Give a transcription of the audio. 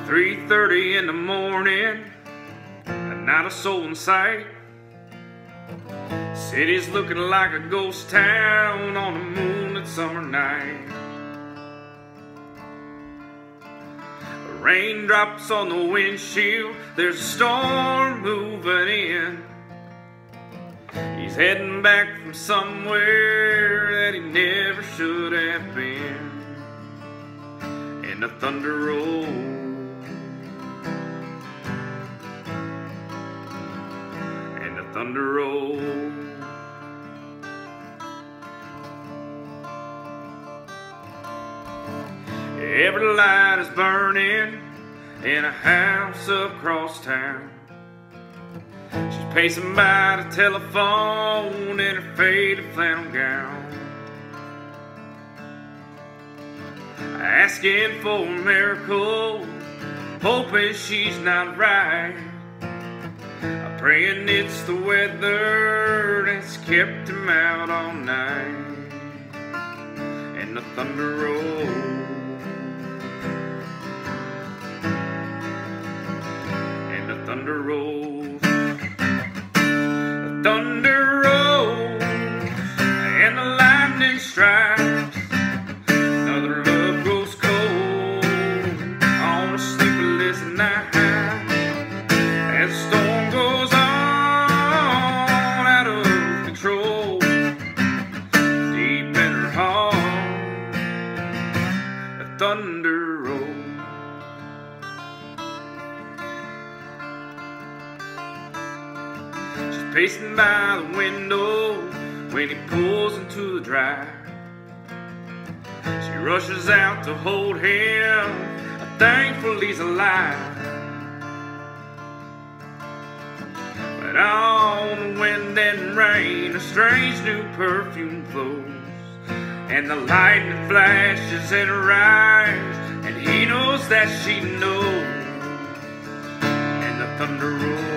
3:30 in the morning, and not a soul in sight. City's looking like a ghost town on a moonlit summer night. Raindrops on the windshield, there's a storm moving in. He's heading back from somewhere that he never should have been. And the thunder rolls, and the thunder rolls. Every light is burning in a house across town. She's pacing by the telephone in her faded flannel gown, asking for a miracle, hoping she's not right. I'm praying it's the weather that's kept him out all night. And the thunder rolls, thunder rolls, the thunder rolls, and the lightning strikes. Another love grows cold on a sleepless night as the storm goes on out of control. Deep in her heart, the thunder rolls. Pacing by the window when he pulls into the drive. She rushes out to hold him, thankful he's alive. But on the wind and rain, a strange new perfume flows, and the lightning flashes in her eyes, and he knows that she knows. And the thunder rolls,